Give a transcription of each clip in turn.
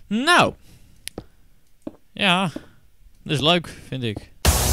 Nou. Ja. Dat is leuk, vind ik.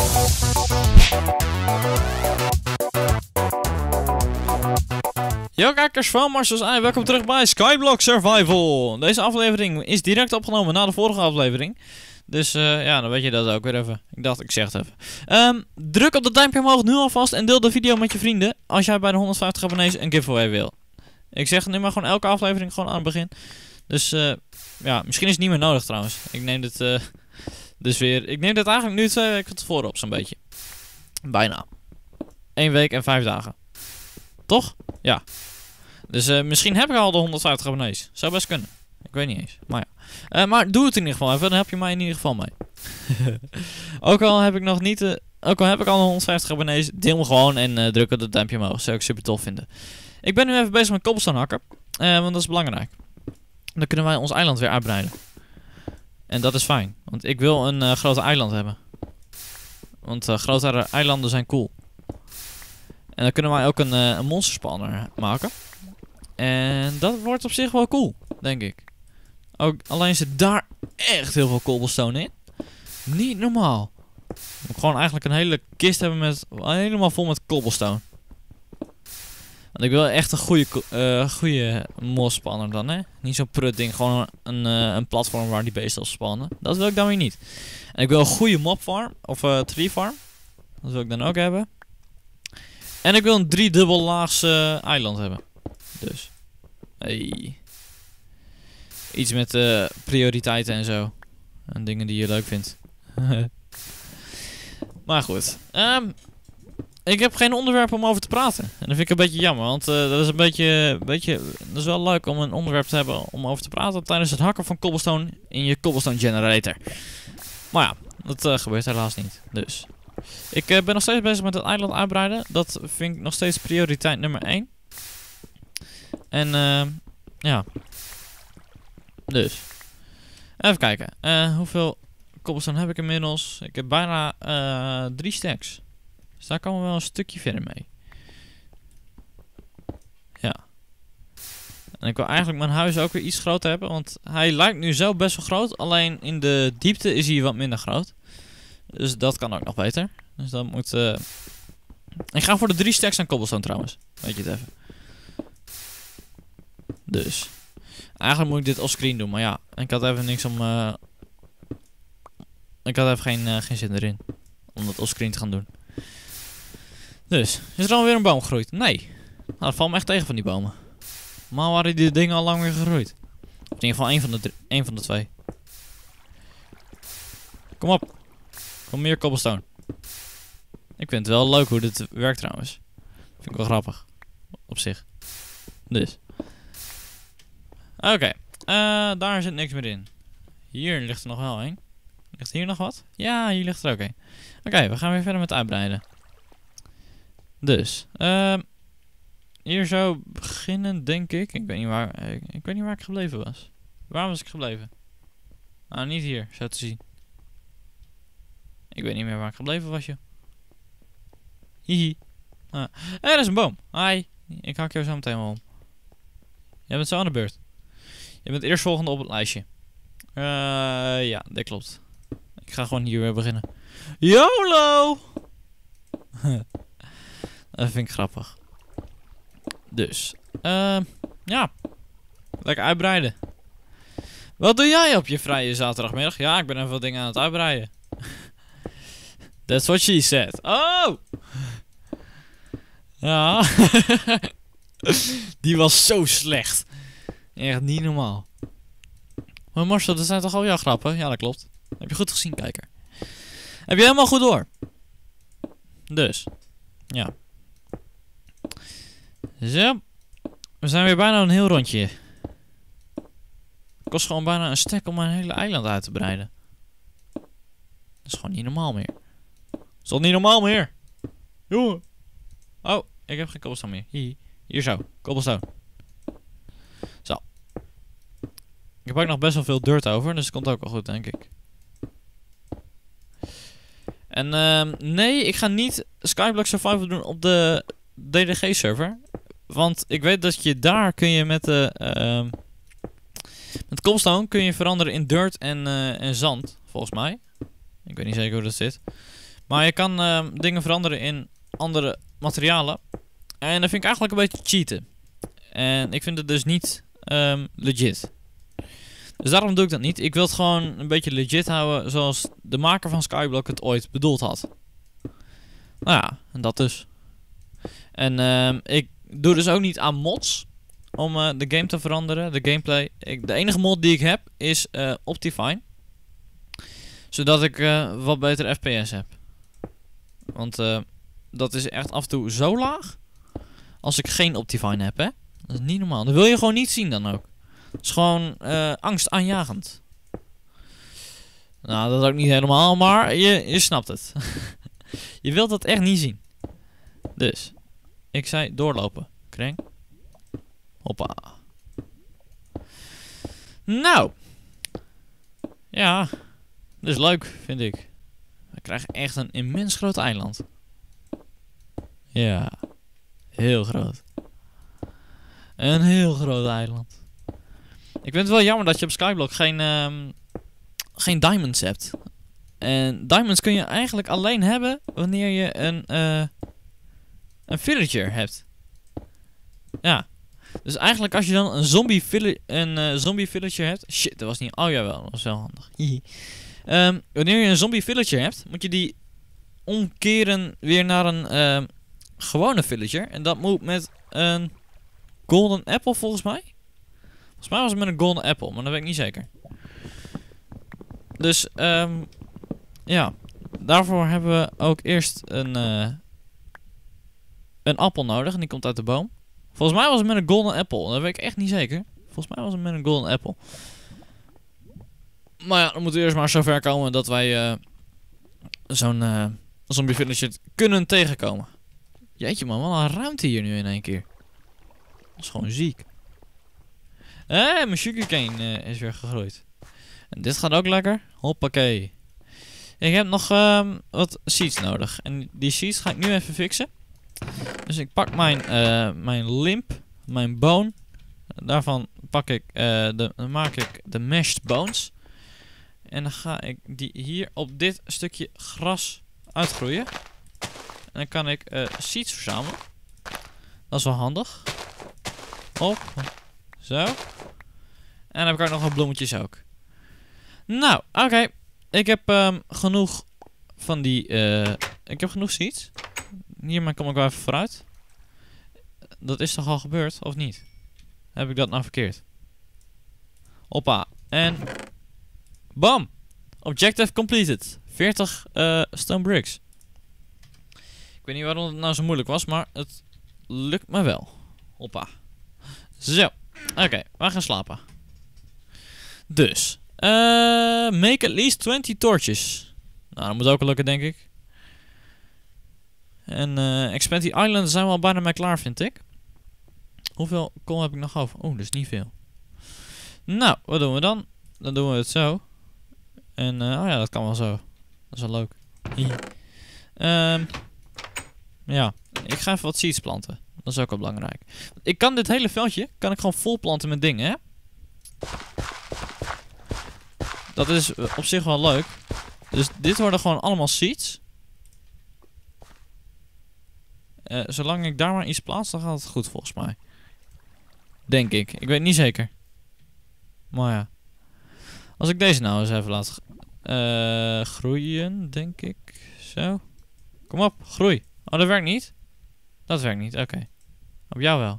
Yo kijkers van Marcel's Ei, welkom terug bij Skyblock Survival. Deze aflevering is direct opgenomen na de vorige aflevering. Dus ja, dan weet je dat ook weer even. Ik dacht, ik zeg het even. Druk op dat duimpje omhoog nu alvast en deel de video met je vrienden als jij bij de 150 abonnees een giveaway wil. Ik zeg nu maar gewoon elke aflevering gewoon aan het begin. Dus ja, misschien is het niet meer nodig trouwens. Ik neem dit dus weer. Ik neem dit eigenlijk nu 2 weken van tevoren op zo'n beetje. Bijna. 1 week en 5 dagen. Toch? Ja. Dus misschien heb ik al de 150 abonnees. Zou best kunnen. Ik weet niet eens. Maar ja. Maar doe het in ieder geval even. Dan help je mij in ieder geval mee. Ook al heb ik nog niet... ook al heb ik al 150 abonnees. Deel me gewoon en druk op het duimpje omhoog. Zou ik super tof vinden. Ik ben nu even bezig met cobblestone hakken. Want dat is belangrijk. Dan kunnen wij ons eiland weer uitbreiden. En dat is fijn. Want ik wil een groot eiland hebben. Want grotere eilanden zijn cool. En dan kunnen wij ook een monster spawner maken. En dat wordt op zich wel cool, denk ik. Ook, alleen zit daar echt heel veel cobblestone in. Niet normaal. Ik moet gewoon eigenlijk een hele kist hebben met helemaal vol met cobblestone. Want ik wil echt een goede mos spannen dan, hè. Niet zo'n prut ding, gewoon een platform waar die beesten al spannen. Dat wil ik dan weer niet. En ik wil een goede mob farm, of tree farm. Dat wil ik dan ook hebben. En ik wil een 3-dubbel laags eiland hebben. Dus. Hey. Iets met prioriteiten en zo. En dingen die je leuk vindt. Maar goed. Ik heb geen onderwerp om over te praten. En dat vind ik een beetje jammer. Want dat is een beetje... Dat is wel leuk om een onderwerp te hebben om over te praten tijdens het hakken van cobblestone in je cobblestone generator. Maar ja, dat gebeurt helaas niet. Dus. Ik ben nog steeds bezig met het eiland uitbreiden. Dat vind ik nog steeds prioriteit nummer 1. En ja. Dus. Even kijken. Hoeveel cobblestone heb ik inmiddels? Ik heb bijna 3 stacks. Dus daar komen we wel een stukje verder mee. Ja. En ik wil eigenlijk mijn huis ook weer iets groter hebben. Want hij lijkt nu zo best wel groot. Alleen in de diepte is hij wat minder groot. Dus dat kan ook nog beter. Dus dat moet... Ik ga voor de 3 stacks aan cobblestone trouwens. Weet je het even. Dus. Eigenlijk moet ik dit offscreen doen. Maar ja, ik had even niks om... Ik had even geen zin erin. Om dat offscreen te gaan doen. Dus. Is er alweer een boom gegroeid? Nee. Nou, dat valt me echt tegen van die bomen. Maar waren die dingen al lang weer gegroeid? Of in ieder geval één van de 2. Kom op. Kom meer cobblestone. Ik vind het wel leuk hoe dit werkt trouwens. Vind ik wel grappig. Op zich. Dus. Oké. Daar zit niks meer in. Hier ligt er nog wel een. Ligt hier nog wat? Ja, hier ligt er ook een. Oké, we gaan weer verder met uitbreiden. Dus. Hier zou beginnen, denk ik. Ik weet niet waar ik gebleven was. Waar was ik gebleven? Nou, niet hier, zo te zien. Ik weet niet meer waar ik gebleven was, joh. Hihi. Er is een boom. Hi. Ik hak jou zo meteen wel om. Jij bent zo aan de beurt. Je bent eerstvolgende op het lijstje. Ja, dat klopt. Ik ga gewoon hier weer beginnen. YOLO! Dat vind ik grappig. Dus. Ja. Lekker uitbreiden. Wat doe jij op je vrije zaterdagmiddag? Ja, ik ben even wat dingen aan het uitbreiden. That's what she said. Oh! Ja. Die was zo slecht. Echt niet normaal. Maar Marcel, dat zijn toch al jouw grappen? Ja, dat klopt. Heb je goed gezien, kijker. Heb je helemaal goed door. Dus. Ja. Zo. We zijn weer bijna een heel rondje. Het kost gewoon bijna een stack om mijn hele eiland uit te breiden. Dat is gewoon niet normaal meer. Dat is toch niet normaal meer? Jongen. Oh, ik heb geen cobblestone meer. Hier zo. Cobblestone. Zo. Ik heb ook nog best wel veel dirt over. Dus het komt ook wel goed, denk ik. En nee, ik ga niet Skyblock Survival doen op de DDG server. Want ik weet dat je daar kun je met de... Met cobblestone kun je veranderen in dirt en zand, volgens mij. Ik weet niet zeker hoe dat zit. Maar je kan dingen veranderen in andere materialen. En dat vind ik eigenlijk een beetje cheaten. En ik vind het dus niet legit. Dus daarom doe ik dat niet. Ik wil het gewoon een beetje legit houden zoals de maker van Skyblock het ooit bedoeld had. Nou ja, en dat dus. En ik doe dus ook niet aan mods om de game te veranderen, de gameplay. De enige mod die ik heb is Optifine. Zodat ik wat betere FPS heb. Want dat is echt af en toe zo laag. Als ik geen Optifine heb, hè. Dat is niet normaal. Dat wil je gewoon niet zien dan ook. Het is gewoon angstaanjagend. Nou, dat ook niet helemaal, maar je snapt het. Je wilt dat echt niet zien. Dus, ik zei doorlopen. Kreng. Hoppa. Nou. Ja. Dat is leuk, vind ik. We krijgen echt een immens groot eiland. Ja. Heel groot. Een heel groot eiland. Ik vind het wel jammer dat je op Skyblock geen diamonds hebt. En diamonds kun je eigenlijk alleen hebben wanneer je een villager hebt. Ja. Dus eigenlijk als je dan een zombie villager hebt. Shit, dat was niet. Oh jawel, dat was wel handig. Wanneer je een zombie villager hebt, moet je die omkeren weer naar een gewone villager. En dat moet met een golden apple volgens mij. Volgens mij was het met een golden apple, maar dat weet ik niet zeker. Dus ja, daarvoor hebben we ook eerst een appel nodig en die komt uit de boom. Volgens mij was het met een golden apple, dat weet ik echt niet zeker. Volgens mij was het met een golden apple. Maar ja, dan moeten we eerst maar zover komen dat wij zo'n zombie villager kunnen tegenkomen. Jeetje man, wat een ruimte hier nu in één keer. Dat is gewoon ziek. Mijn sugarcane is weer gegroeid. En dit gaat ook lekker. Hoppakee. Ik heb nog wat seeds nodig. En die seeds ga ik nu even fixen. Dus ik pak mijn limp, mijn bone. Daarvan maak ik de mashed bones. En dan ga ik die hier op dit stukje gras uitgroeien. En dan kan ik seeds verzamelen. Dat is wel handig. Hop. Zo. En dan heb ik ook nog wat bloemetjes ook. Nou, oké. Ik heb genoeg van die... ik heb genoeg seeds. Hiermee kom ik wel even vooruit. Dat is toch al gebeurd, of niet? Heb ik dat nou verkeerd? Hoppa. En... Bam! Objective completed. 40 stone bricks. Ik weet niet waarom het nou zo moeilijk was, maar het lukt me wel. Hoppa. Zo. Oké, we gaan slapen. Dus. Make at least 20 torches. Nou, dat moet ook wel lukken, denk ik. En expand the island zijn we al bijna mee klaar, vind ik. Hoeveel kool heb ik nog over? Oeh, dat is niet veel. Nou, wat doen we dan? Dan doen we het zo. En, oh ja, dat kan wel zo. Dat is wel leuk. Ja, ik ga even wat seeds planten. Dat is ook wel belangrijk. Ik kan dit hele veldje gewoon vol planten met dingen, hè. Dat is op zich wel leuk. Dus dit worden gewoon allemaal seeds. Zolang ik daar maar iets plaats, dan gaat het goed volgens mij. Denk ik. Ik weet het niet zeker. Maar ja. Als ik deze nou eens even laat groeien, denk ik. Zo. Kom op, groei. Oh, dat werkt niet. Dat werkt niet, oké. Op jou wel.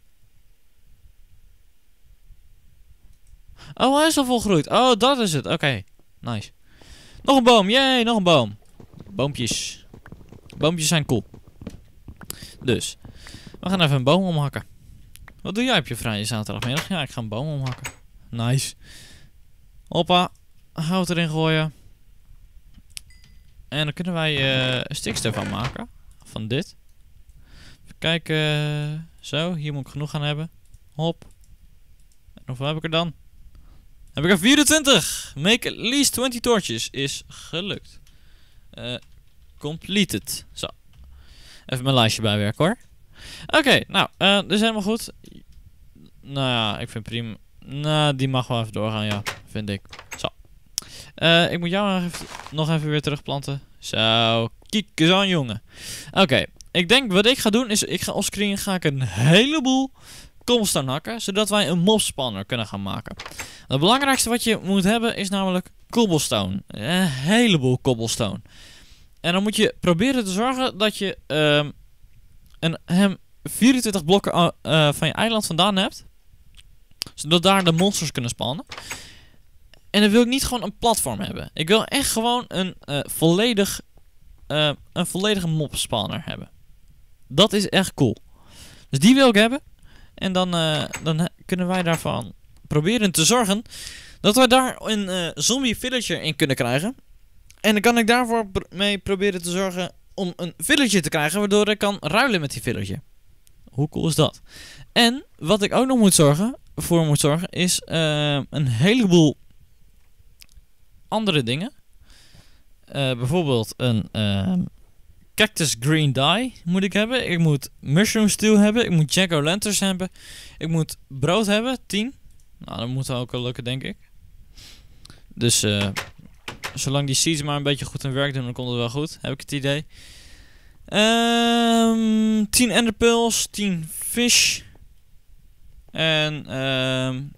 Oh, hij is al volgroeid. Oh, dat is het. Oké. Nice. Nog een boom. Yay, nog een boom. Boompjes. Boompjes zijn cool. Dus. We gaan even een boom omhakken. Wat doe jij op je vrije zaterdagmiddag? Ja, ik ga een boom omhakken. Nice. Hoppa. Hout erin gooien. En dan kunnen wij stikstof van maken. Van dit. Even kijken. Zo, hier moet ik genoeg aan hebben. Hop. En hoeveel heb ik er dan? Heb ik er 24. Make at least 20 torches. Is gelukt. Completed. Zo. Even mijn lijstje bijwerken hoor. Oké, nou, dit is helemaal goed. Nou ja, ik vind prima. Nou, die mag wel even doorgaan, ja. Vind ik. Zo. Ik moet jou nog even weer terugplanten. Zo. Kijk eens aan, jongen. Oké. Ik denk wat ik ga doen is, ik ga offscreen een heleboel cobblestone hakken, zodat wij een mob spawner kunnen gaan maken. Het belangrijkste wat je moet hebben is namelijk cobblestone. Een heleboel cobblestone. En dan moet je proberen te zorgen dat je hem 24 blokken van je eiland vandaan hebt, zodat daar de monsters kunnen spawnen. En dan wil ik niet gewoon een platform hebben. Ik wil echt gewoon een volledige mob spawner hebben. Dat is echt cool. Dus die wil ik hebben. En dan kunnen wij daarvan proberen te zorgen dat wij daar een zombie villager in kunnen krijgen. En dan kan ik daarvoor mee proberen te zorgen om een villager te krijgen, waardoor ik kan ruilen met die villager. Hoe cool is dat? En wat ik ook nog voor moet zorgen is een heleboel andere dingen. Bijvoorbeeld een cactus green dye moet ik hebben. Ik moet mushroom stew hebben. Ik moet jack-o'-lanterns hebben. Ik moet brood hebben, 10. Nou, dat moet ook wel lukken, denk ik. Dus zolang die seeds maar een beetje goed hun werk doen, dan komt het wel goed. Heb ik het idee. 10 enderpearls, 10 fish. En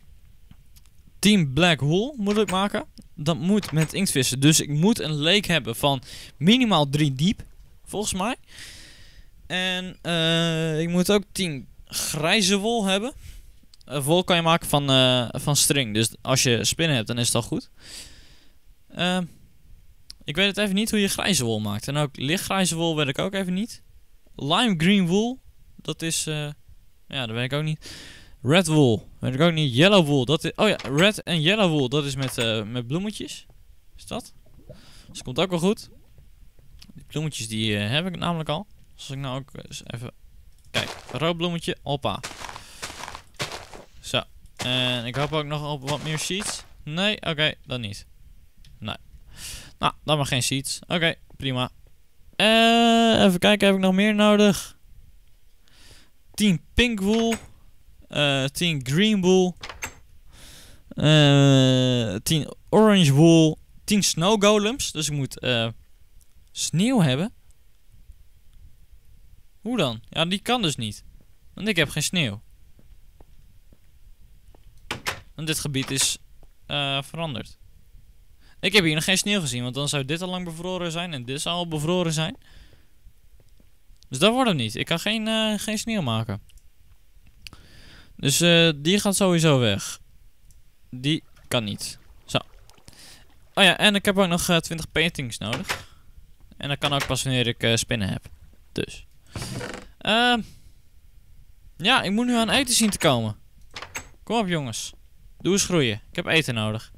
10 black wool moet ik maken. Dat moet met inktvissen. Dus ik moet een lake hebben van minimaal 3 diep. Volgens mij. En ik moet ook 10 grijze wol hebben. Wol kan je maken van string. Dus als je spinnen hebt, dan is het al goed. Ik weet het even niet hoe je grijze wol maakt. En ook lichtgrijze wol weet ik ook even niet. Lime green wool. Dat is... ja, dat weet ik ook niet. Red wool. Weet ik ook niet. Yellow wool. Dat is, oh ja, red en yellow wool. Dat is met bloemetjes. Is dat? Dus dat komt ook wel goed. Die bloemetjes die heb ik namelijk al. Als ik nou ook eens even... Kijk, rood bloemetje. Hoppa. Zo. En ik hoop ook nog op wat meer seeds. Nee, oké, dan niet. Nee. Nou, dan maar geen seeds. Oké, prima. Even kijken, heb ik nog meer nodig? 10 pink wool. 10 green wool. 10 orange wool. 10 snow golems. Dus ik moet sneeuw hebben. Hoe dan? Ja, die kan dus niet. Want ik heb geen sneeuw. Want dit gebied is veranderd. Ik heb hier nog geen sneeuw gezien, want dan zou dit al lang bevroren zijn en dit zou al bevroren zijn. Dus dat wordt hem niet. Ik kan geen sneeuw maken. Dus die gaat sowieso weg. Die kan niet. Zo. Oh ja, en ik heb ook nog 20 paintings nodig. En dat kan ook pas wanneer ik spinnen heb. Dus. Ja, ik moet nu aan eten zien te komen. Kom op jongens. Doe eens groeien. Ik heb eten nodig.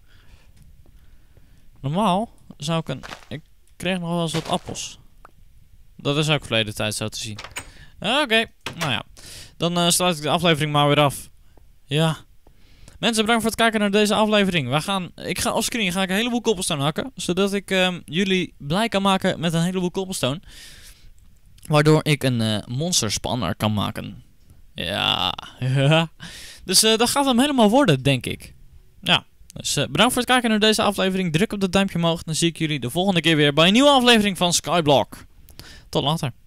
Normaal zou ik ik kreeg nog wel eens wat appels. Dat is ook verleden tijd zo te zien. Oké, nou ja. Dan sluit ik de aflevering maar weer af. Ja. Mensen, bedankt voor het kijken naar deze aflevering. Ik ga offscreen een heleboel cobblestone hakken. Zodat ik jullie blij kan maken met een heleboel cobblestone. Waardoor ik een monster spanner kan maken. Ja. Dus dat gaat hem helemaal worden, denk ik. Ja. Dus bedankt voor het kijken naar deze aflevering. Druk op dat duimpje omhoog. Dan zie ik jullie de volgende keer weer bij een nieuwe aflevering van Skyblock. Tot later.